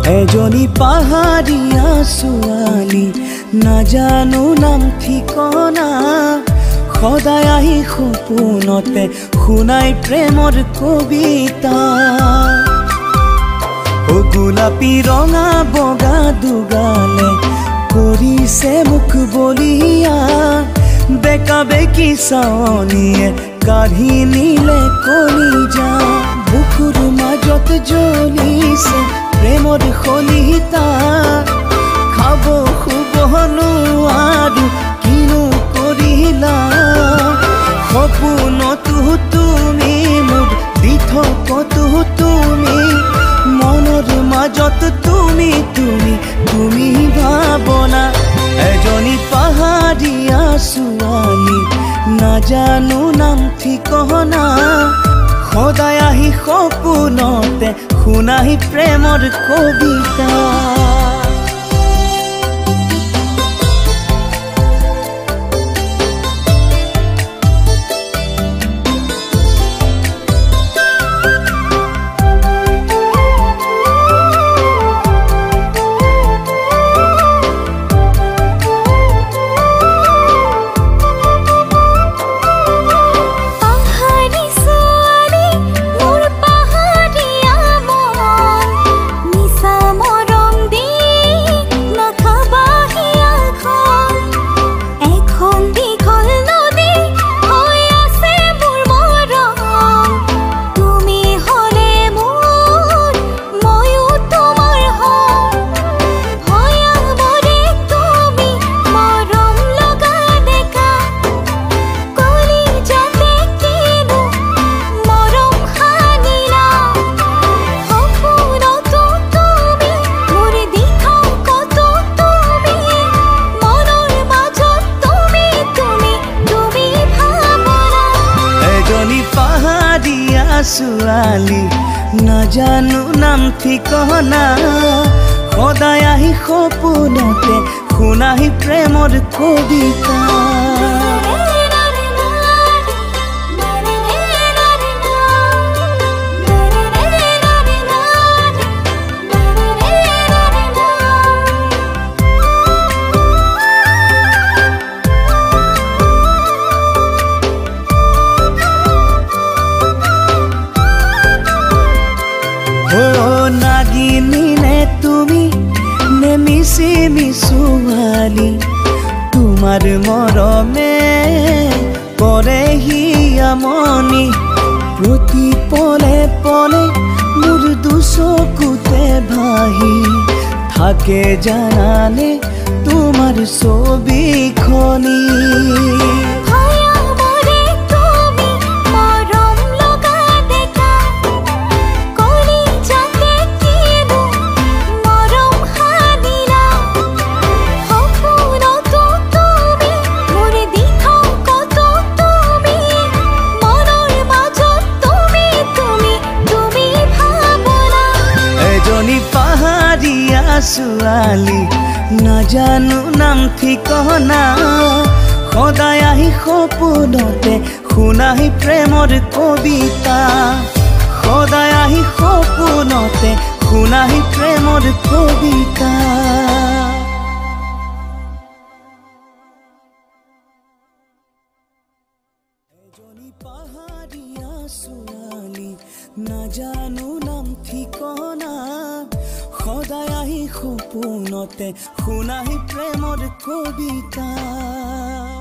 এজনী পাহাৰীয়া ছোৱালী নাজানো নাম ঠিকনা সদায় আহি সপোনতে শুনাই প্ৰেমৰ কবিতা ও গোলাপী ৰঙা বগা দুগালে কৰিছে মুখ বলিয়া বেকা বেকি চাৱনীয়ে কাঢ়ি নিলে কলিজা বুকুৰ মাজত জ্বলিছে প্ৰেমৰ খলিতা খাব শুব নোৱাৰো কিনো কৰিলা সপোনতো তুমি মোৰ দি থকতো তুমি মনৰ মাজত তুমি তুমি তুমি ভাৱনা এজনী পাহাৰীয়া ছোৱালী নাজানো নাম ঠিকনা সদায় আহি সপোনতে শুনাই প্ৰেমৰ কবিতা ছোৱালী নাজানো নাম ঠিকনা সদায় আহি সপোনতে শুনাই প্ৰেমৰ কবিতা ছোৱালী তোমাৰ মৰমে কৰে হিয়ামনি প্ৰতি পলে পলে মোৰ দুচকুতে ভাহি থাকে জানানে তোমাৰ ছবিখনি ছোৱালী নাজানো নাম ঠিকনা সদায় আহি সপোনতে শুনাই প্ৰেমৰ কবিতা সদায় আহি সপোনতে শুনাই প্ৰেমৰ কবিতা এজনী পাহাৰীয়া ছোৱালী নাজানো নাম ঠিকনা সদায় আহি সপোনতে শুনাই প্ৰেমৰ কবিতা